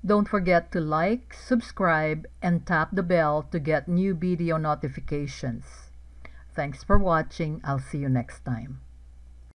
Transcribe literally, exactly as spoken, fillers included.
Don't forget to like, subscribe, and tap the bell to get new video notifications. Thanks for watching. I'll see you next time.